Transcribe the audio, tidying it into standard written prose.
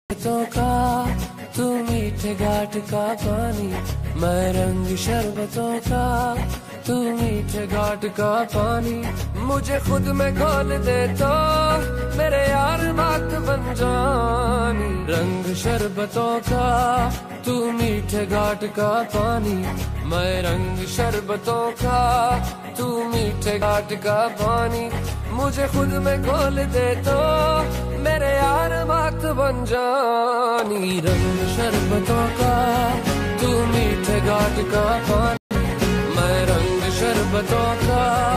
शरबतों का तू मीठे घाट का पानी, मैं रंग शरबतों का तू मीठे घाट का पानी। मुझे खुद में खोल दे तो मेरे यार बात बन जानी। रंग शरबतों का तू मीठे घाट का पानी, मैं रंग शरबतों का तू मीठे घाट का पानी। मुझे खुद में खोल दे तो मेरे यार बात बन जानी। रंग शरबतों का तू मीठे घाट का पानी, मैं रंग शरबतों का